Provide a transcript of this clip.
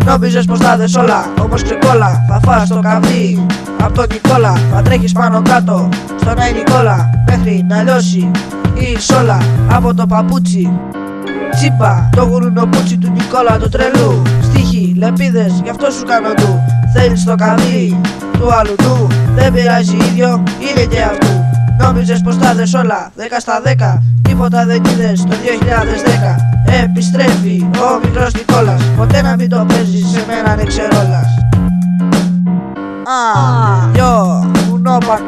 Νόμιζες πως θα δες όλα, όμως ξεκόλα. Θα φας το καβί απ' τον Νικόλα. Θα τρέχεις πάνω κάτω στον Άι Νικόλα, μέχρι να λιώσει η σόλα από το παπούτσι. Τσίπα, το γουρουνοπούτσι του Νικόλα του τρελού. Στίχοι, λεπίδες, γι' αυτό σου κάνω του. Θέλεις το καβί του άλλου του, δεν πειράζει ίδιο, είναι και αυτού. Νόμιζες πως θα δες όλα, 10 στα 10, τίποτα δεν είδες το 2010. Επιστρέφει ο μικρός Νικόλας, ποτέ να μην το παίζεις σε μένα ανεξερόλας. Yo, un no